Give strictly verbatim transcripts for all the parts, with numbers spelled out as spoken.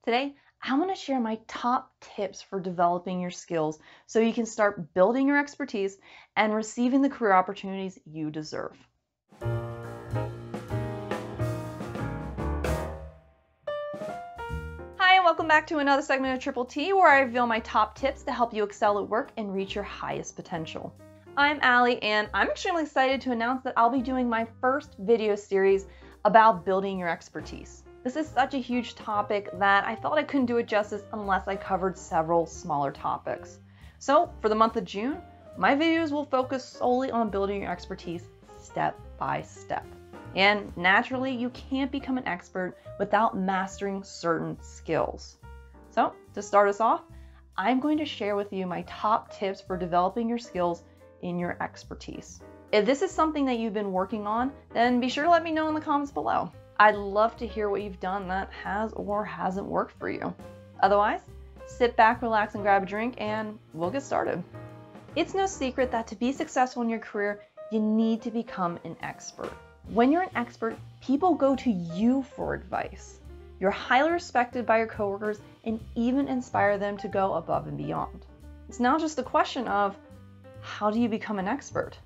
Today, I'm going to share my top tips for developing your skills so you can start building your expertise and receiving the career opportunities you deserve. Hi, and welcome back to another segment of Triple T, where I reveal my top tips to help you excel at work and reach your highest potential. I'm Allie, and I'm extremely excited to announce that I'll be doing my first video series about building your expertise. This is such a huge topic that I felt I couldn't do it justice unless I covered several smaller topics. So for the month of June, my videos will focus solely on building your expertise step by step. And naturally, you can't become an expert without mastering certain skills. So to start us off, I'm going to share with you my top tips for developing your skills in your expertise. If this is something that you've been working on, then be sure to let me know in the comments below. I'd love to hear what you've done that has or hasn't worked for you. Otherwise, sit back, relax, and grab a drink, and we'll get started. It's no secret that to be successful in your career, you need to become an expert. When you're an expert, people go to you for advice. You're highly respected by your coworkers and even inspire them to go above and beyond. It's now just a question of, how do you become an expert?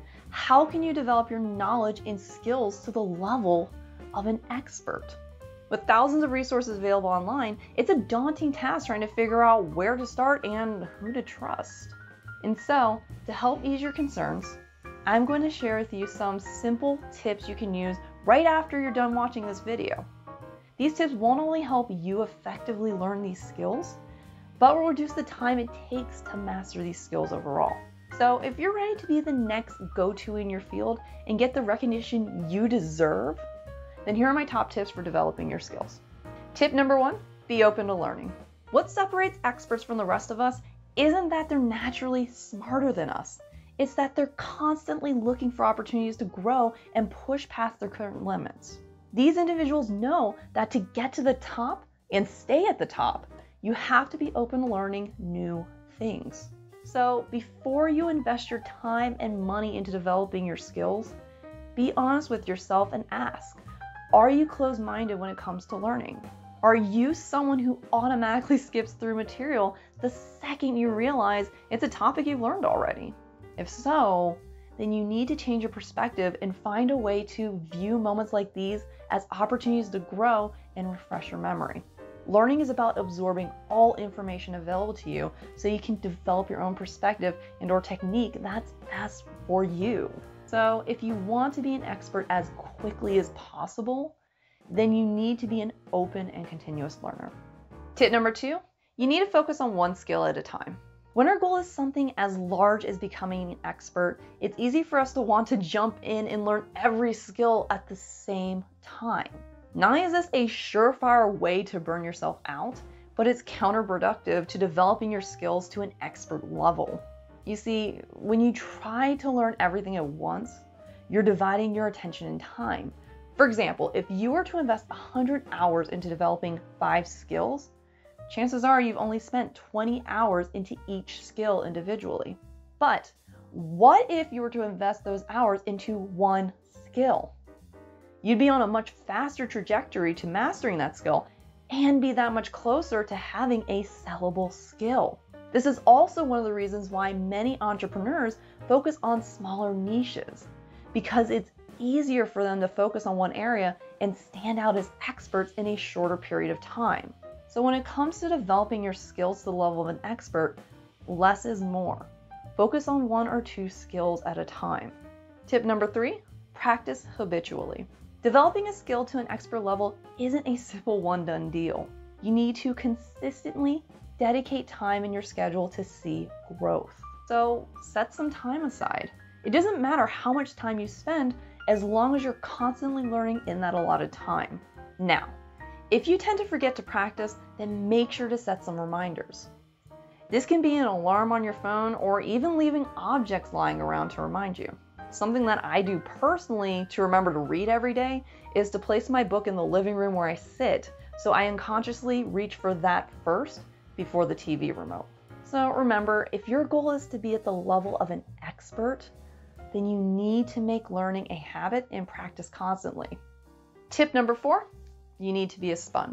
How can you develop your knowledge and skills to the level of an expert? With thousands of resources available online, it's a daunting task trying to figure out where to start and who to trust. And so, to help ease your concerns, I'm going to share with you some simple tips you can use right after you're done watching this video. These tips won't only help you effectively learn these skills, but will reduce the time it takes to master these skills overall. So if you're ready to be the next go-to in your field and get the recognition you deserve, then here are my top tips for developing your skills. Tip number one, be open to learning. What separates experts from the rest of us isn't that they're naturally smarter than us. It's that they're constantly looking for opportunities to grow and push past their current limits. These individuals know that to get to the top and stay at the top, you have to be open to learning new things. So before you invest your time and money into developing your skills, be honest with yourself and ask, are you closed-minded when it comes to learning? Are you someone who automatically skips through material the second you realize it's a topic you've learned already? If so, then you need to change your perspective and find a way to view moments like these as opportunities to grow and refresh your memory. Learning is about absorbing all information available to you so you can develop your own perspective and or technique that's best for you. So if you want to be an expert as quickly as possible, then you need to be an open and continuous learner. Tip number two, you need to focus on one skill at a time. When our goal is something as large as becoming an expert, it's easy for us to want to jump in and learn every skill at the same time. Not only is this a surefire way to burn yourself out, but it's counterproductive to developing your skills to an expert level. You see, when you try to learn everything at once, you're dividing your attention and time. For example, if you were to invest one hundred hours into developing five skills, chances are you've only spent twenty hours into each skill individually. But what if you were to invest those hours into one skill? You'd be on a much faster trajectory to mastering that skill and be that much closer to having a sellable skill. This is also one of the reasons why many entrepreneurs focus on smaller niches, because it's easier for them to focus on one area and stand out as experts in a shorter period of time. So when it comes to developing your skills to the level of an expert, less is more. Focus on one or two skills at a time. Tip number three, practice habitually. Developing a skill to an expert level isn't a simple one-done deal. You need to consistently dedicate time in your schedule to see growth. So set some time aside. It doesn't matter how much time you spend as long as you're constantly learning in that allotted time. Now, if you tend to forget to practice, then make sure to set some reminders. This can be an alarm on your phone or even leaving objects lying around to remind you. Something that I do personally to remember to read every day is to place my book in the living room where I sit, so I unconsciously reach for that first before the T V remote. So remember, if your goal is to be at the level of an expert, then you need to make learning a habit and practice constantly. Tip number four, you need to be a sponge.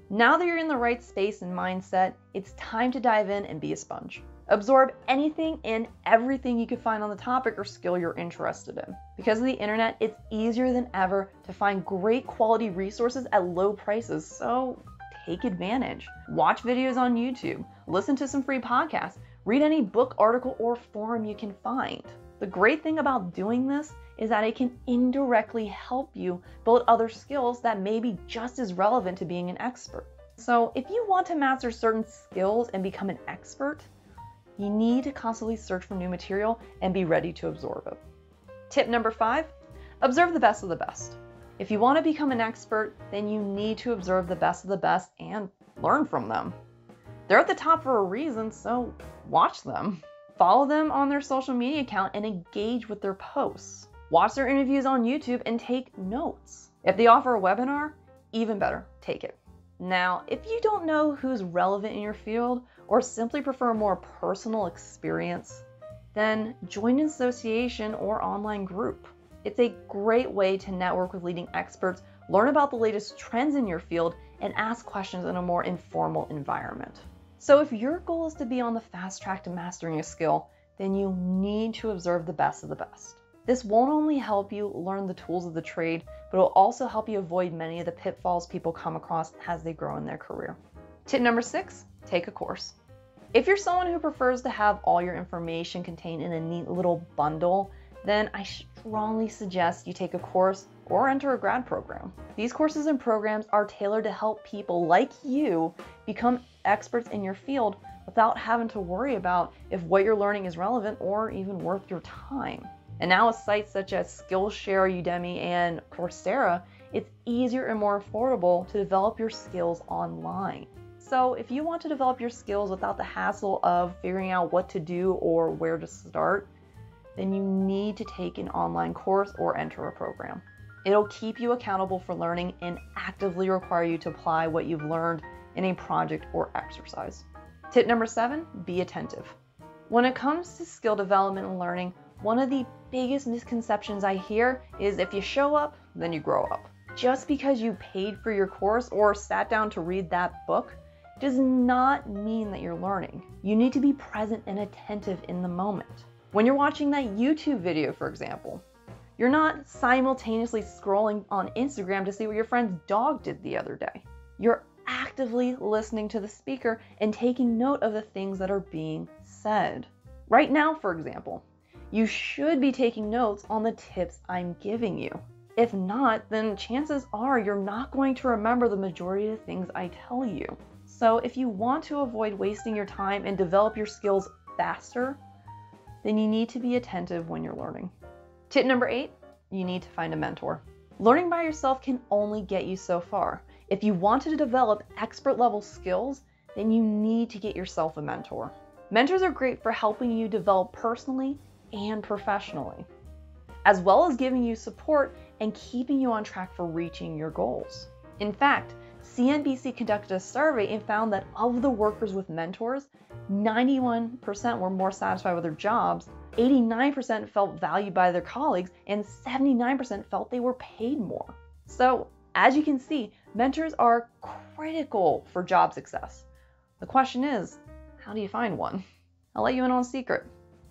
Now that you're in the right space and mindset, it's time to dive in and be a sponge. Absorb anything and everything you can find on the topic or skill you're interested in. Because of the internet, it's easier than ever to find great quality resources at low prices, so take advantage. Watch videos on YouTube, listen to some free podcasts, read any book, article, or forum you can find. The great thing about doing this is that it can indirectly help you build other skills that may be just as relevant to being an expert. So if you want to master certain skills and become an expert, you need to constantly search for new material and be ready to absorb it. Tip number five, observe the best of the best. If you want to become an expert, then you need to observe the best of the best and learn from them. They're at the top for a reason, so watch them. Follow them on their social media account and engage with their posts. Watch their interviews on YouTube and take notes. If they offer a webinar, even better, take it. Now, if you don't know who's relevant in your field or simply prefer a more personal experience, then join an association or online group. It's a great way to network with leading experts, learn about the latest trends in your field, and ask questions in a more informal environment. So if your goal is to be on the fast track to mastering a skill, then you need to observe the best of the best. This won't only help you learn the tools of the trade, but it will also help you avoid many of the pitfalls people come across as they grow in their career. Tip number six, take a course. If you're someone who prefers to have all your information contained in a neat little bundle, then I strongly suggest you take a course or enter a grad program. These courses and programs are tailored to help people like you become experts in your field without having to worry about if what you're learning is relevant or even worth your time. And now with sites such as Skillshare, Udemy, and Coursera, it's easier and more affordable to develop your skills online. So if you want to develop your skills without the hassle of figuring out what to do or where to start, then you need to take an online course or enter a program. It'll keep you accountable for learning and actively require you to apply what you've learned in a project or exercise. Tip number seven, be attentive. When it comes to skill development and learning, one of the biggest misconceptions I hear is if you show up, then you grow up. Just because you paid for your course or sat down to read that book does not mean that you're learning. You need to be present and attentive in the moment. When you're watching that YouTube video, for example, you're not simultaneously scrolling on Instagram to see what your friend's dog did the other day. You're actively listening to the speaker and taking note of the things that are being said. Right now, for example, you should be taking notes on the tips I'm giving you. If not, then chances are you're not going to remember the majority of the things I tell you. So if you want to avoid wasting your time and develop your skills faster, then you need to be attentive when you're learning. Tip number eight, you need to find a mentor. Learning by yourself can only get you so far. If you want to develop expert level skills, then you need to get yourself a mentor. Mentors are great for helping you develop personally and professionally, as well as giving you support and keeping you on track for reaching your goals. In fact, C N B C conducted a survey and found that of the workers with mentors, ninety-one percent were more satisfied with their jobs, eighty-nine percent felt valued by their colleagues, and seventy-nine percent felt they were paid more. So, as you can see, mentors are critical for job success. The question is, how do you find one? I'll let you in on a secret.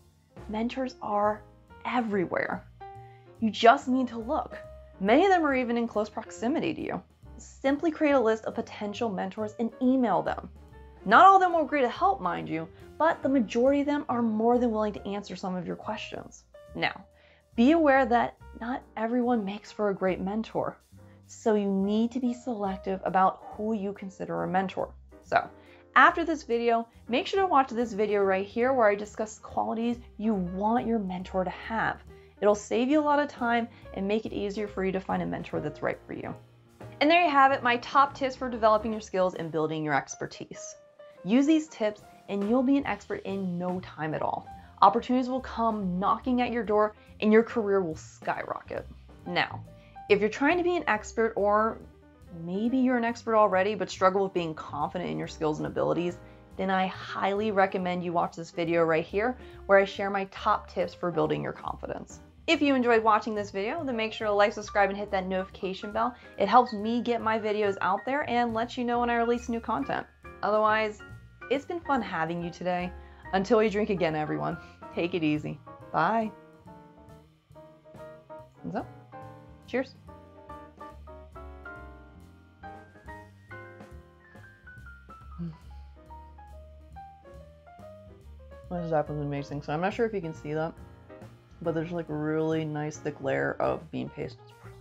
Mentors are everywhere. You just need to look. Many of them are even in close proximity to you. Simply create a list of potential mentors and email them. Not all of them will agree to help, mind you, but the majority of them are more than willing to answer some of your questions. Now, be aware that not everyone makes for a great mentor, so you need to be selective about who you consider a mentor. So, after this video, make sure to watch this video right here where I discuss qualities you want your mentor to have. It'll save you a lot of time and make it easier for you to find a mentor that's right for you. And there you have it, my top tips for developing your skills and building your expertise. Use these tips and you'll be an expert in no time at all. Opportunities will come knocking at your door and your career will skyrocket. Now, if you're trying to be an expert, or maybe you're an expert already but struggle with being confident in your skills and abilities, then I highly recommend you watch this video right here where I share my top tips for building your confidence. If you enjoyed watching this video, then make sure to like, subscribe, and hit that notification bell. It helps me get my videos out there and lets you know when I release new content. Otherwise, it's been fun having you today. Until we drink again, everyone, take it easy. Bye. Thumbs up. Cheers. This apple's amazing. So I'm not sure if you can see that, but there's like a really nice thick layer of bean paste. It's really